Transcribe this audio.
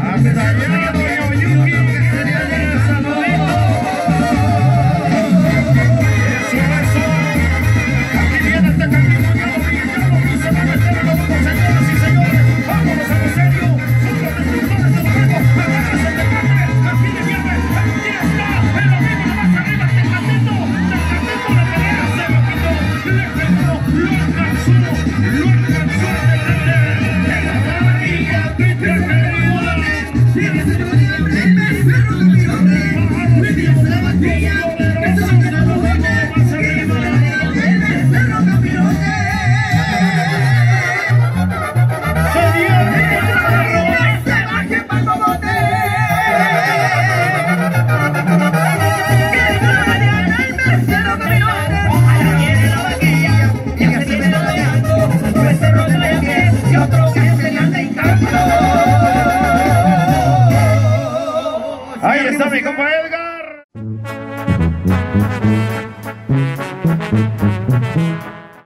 Hasta allá, doña Yuki, saludito. Eso. Aquí viene este camino, ya lo vi, se va a meter en los grupos, señoras y señores. Vámonos a lo serio. Son los destructores de Morelos. Agárrese de carne. Aquí le viene. Aquí está. El amigo de más arriba. Tecatito la pelea. Se lo quitó. Le pegó. Lo alcanzó. Ahí está mi compa Edgar.